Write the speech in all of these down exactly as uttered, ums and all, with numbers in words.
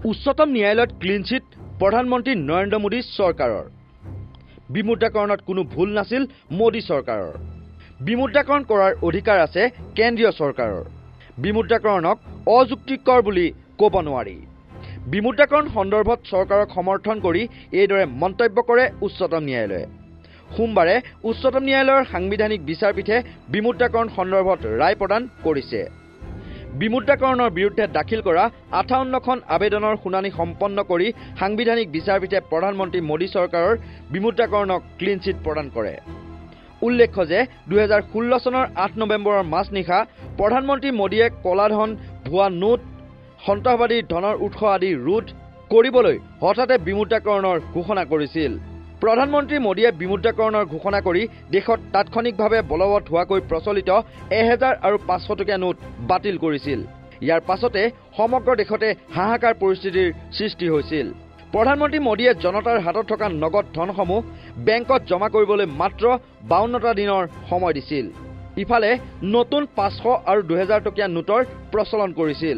উচ্চতম ন্যায়ালয়ত clean chit প্ৰধানমন্ত্ৰী নৰেন্দ্ৰ মোদী চৰকাৰৰ। বিমুদ্ৰাকৰণত কোনো ভুল নাছিল মোদী চৰকাৰৰ। বিমুদ্ৰাকৰণ কৰাৰ অধিকাৰ আছে কেন্দ্ৰীয় চৰকাৰৰ। বিমুদ্ৰাকৰণক অযুক্তিকৰ বুলি ক'ব নোৱাৰি। বিমুদ্ৰাকৰণ সন্দৰ্ভত চৰকাৰক সমৰ্থন কৰি এইদৰে মন্তব্য কৰে উচ্চতম ন্যায়ালয়ে। সোমবাৰে উচ্চতম ন্যায়ালয়ৰ সাংবিধানিক বিচাৰপীঠে বিমুদ্ৰাকৰণ সন্দৰ্ভত ৰায় প্ৰদান কৰিছে। বিমুদ্ৰাকৰণৰ বিৰুদ্ধে দাখিল কৰা আঠাৱন্নখন আবেদনৰ শুনানি সম্পন্ন কৰি সাংবিধানিক বিচাৰপীঠে প্ৰধানমন্ত্ৰী মোদী চৰকাৰৰ বিমুদ্ৰাকৰণক ক্লিন চিট প্ৰদান কৰে। উল্লেখ্য যে দুহেজাৰ ষোল্ল চনৰ আঠ নৱেম্বৰৰ মাজনিশা প্ৰধানমন্ত্ৰী মোদীয়ে কলাধন, ভুৱা নোট, সন্ত্ৰাসবাদীৰ ধনৰ উৎস আদি ৰোধ কৰিবলৈ হঠাতে বিমুদ্ৰাকৰণৰ ঘোষণা কৰিছিল। প্ৰধানমন্ত্ৰী মোদীয়ে বিমুদ্ৰাকৰণৰ ঘোষণা কৰি দেশত তাৎক্ষণিকভাৱে বলবৎ হোৱাকৈ প্ৰচলিত এহেজাৰ আৰু পাঁচশ টকীয়া নোট বাতিল কৰিছিল। ইয়াৰ পাছতে সমগ্ৰ দেশতে হাহাকাৰ পৰিস্থিতিৰ সৃষ্টি হৈছিল। প্ৰধানমন্ত্ৰী মোদীয়ে জনতাৰ হাতত থকা নগদ ধনসমূহ বেংকত জমা কৰিবলৈ মাত্ৰ বাৱন্নটা দিনৰ সময় দিছিল। ইফালে নতুন পাঁচশ আৰু দুহেজাৰ টকীয়া নোটৰ প্ৰচলন কৰিছিল।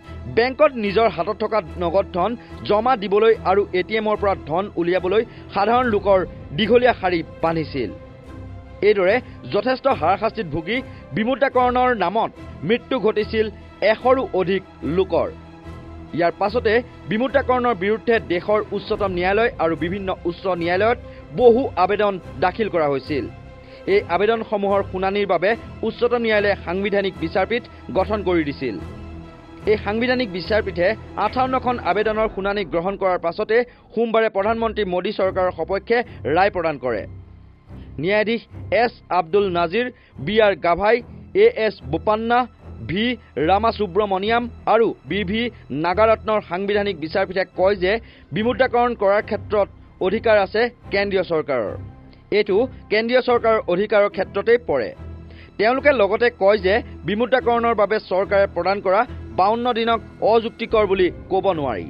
বেংকত নিজৰ হাতত থকা নগদ ধন জমা দিবলৈ আৰু এ টি এমৰ পৰা ধন উলিয়াবলৈ সাধাৰণ লোকৰ দীঘলীয়া শাৰী বান্ধিছিল। এইদৰে যথেষ্ট হাৰাশাস্তিত ভুগি বিমুদ্ৰাকৰণৰ নামত মৃত্যু ঘটিছিল এশৰো অধিক লোকৰ। ইয়াৰ পাছতে বিমুদ্ৰাকৰণৰ বিৰুদ্ধে দেশৰ উচ্চতম ন্যায়ালয় আৰু বিভিন্ন উচ্চ ন্যায়ালয়ত বহু আবেদন দাখিল কৰা হৈছিল। এই আবেদনসমূহৰ শুনানিৰ বাবে উচ্চতম ন্যায়ালয়ে সাংবিধানিক বিচাৰপীঠ গঠন কৰি দিছিল। এই সাংবিধানিক বিচাৰপীঠে আঠাৱন্নখন আবেদনৰ শুনানি গ্ৰহণ কৰাৰ পাছতে সোমবাৰে প্ৰধানমন্ত্ৰী মোদী চৰকাৰৰ সপক্ষে ৰায় প্ৰদান কৰে। ন্যায়াধীশ S Abdul Nazir, B R Gavai, A S Bopanna, V Ramasubramanian আৰু বি ভি নাগাৰত্নৰ সাংবিধানিক বিচাৰপীঠে কয় যে বিমুদ্ৰাকৰণ কৰাৰ ক্ষেত্ৰত অধিকাৰ আছে কেন্দ্ৰীয় চৰকাৰৰ। এইটো কেন্দ্ৰীয় চৰকাৰৰ অধিকাৰৰ ক্ষেত্ৰতেই পৰে। তেওঁলোকে লগতে কয় যে বিমুদ্ৰাকৰণৰ বাবে চৰকাৰে প্ৰদান কৰা বাৱন্ন দিনক অযুক্তিকৰ বুলি ক'ব নোৱাৰি।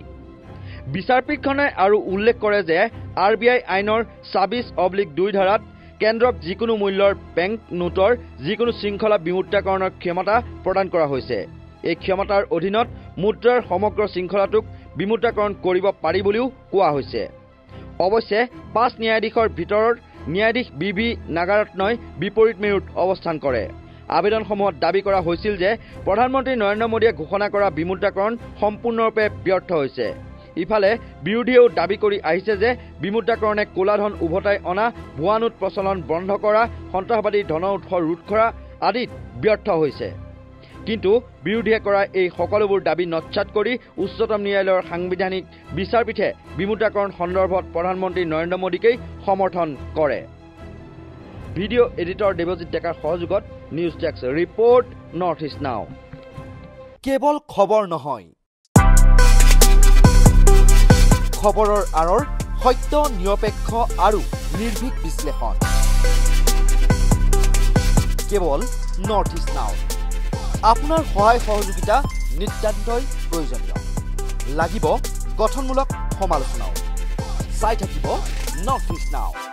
বিচাৰপীঠখনে আৰু উল্লেখ কৰে যে আৰ বি আই আইনৰ ছাব্বিছ অব্লিক দুই ধাৰাত কেন্দ্ৰক যিকোনো মূল্যৰ বেংক নোটৰ যিকোনো শৃংখলা বিমুদ্ৰাকৰণৰ ক্ষমতা প্ৰদান কৰা হৈছে। এই ক্ষমতাৰ অধীনত মুদ্ৰাৰ সমগ্ৰ শৃংখলাটোক বিমুদ্ৰাকৰণ কৰিব পাৰি বুলিও কোৱা হৈছে। অৱশ্যে পাঁচ ন্যায়াধীশৰ ভিতৰত ন্যায়াধীশ বি ভি নাগাৰত্নই বিপৰীত মেৰুত অৱস্থান কৰে। আবেদনসমূহত দাবী কৰা হৈছিল যে প্ৰধানমন্ত্ৰী নৰেন্দ্ৰ মোদীয়ে ঘোষণা কৰা বিমুদ্ৰাকৰণ সম্পূৰ্ণৰূপে ব্যৰ্থ হৈছে। ইফালে বিৰোধীয়েও দাবী কৰি আহিছে যে বিমুদ্ৰাকৰণে ক'লাধন উভতাই অনা, ভুৱা নোট প্ৰচলন বন্ধ কৰা, সন্ত্ৰাসবাদীৰ ধনৰ উৎস ৰোধ কৰা আদিত ব্যৰ্থ হৈছে। কিন্তু বিৰোধীয়ে কৰা এই সকলোবোৰ দাবী নস্যাৎ কৰি উচ্চতম ন্যায়ালয়ৰ সাংবিধানিক বিচাৰপীঠে বিমুদ্ৰাকৰণ সন্দৰ্ভত প্ৰধানমন্ত্ৰী নৰেন্দ্ৰ মোদীকেই সমৰ্থন কৰে। ভিডিঅ' এডিটৰ দেৱজিৎ ডেকাৰ সহযোগত news desk report North East now. কেৱল খবৰ নহয়, খবৰৰ আঁৰৰ সত্য, নিৰপেক্ষ আৰু নিৰ্ভীক বিশ্লেষণ। কেৱল নৰ্থ ইষ্ট নাও। আপোনাৰ সহায় সহযোগিতা নিতান্তই প্ৰয়োজনীয়। লাগিব গঠনমূলক সমালোচনাও। চাই থাকিব নৰ্থ ইষ্ট নাও।